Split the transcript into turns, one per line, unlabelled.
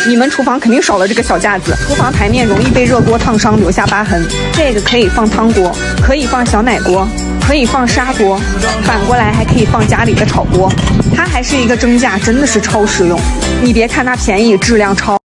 你们厨房肯定少了这个小架子，厨房台面容易被热锅烫伤，留下疤痕。这个可以放汤锅，可以放小奶锅，可以放砂锅，反过来还可以放家里的炒锅。它还是一个蒸架，真的是超实用。你别看它便宜，质量超。